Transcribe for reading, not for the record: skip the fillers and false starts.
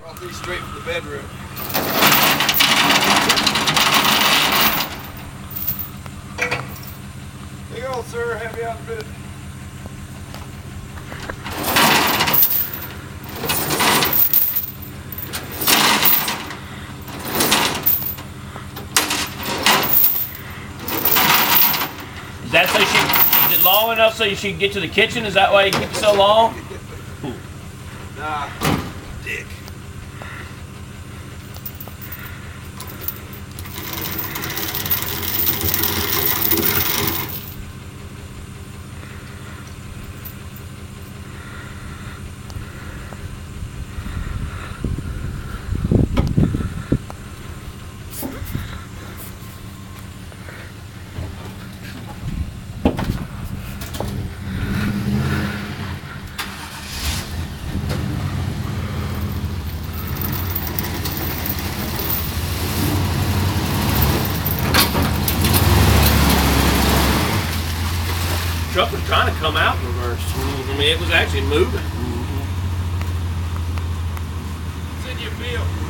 Brought these straight from the bedroom. Here you go, sir. Have you out in a bit. Is that so is it long enough so she can get to the kitchen? Is that why you keep it so long? Nah, dick. Truck was trying to come out in reverse. I mean, it was actually moving. It's in your field.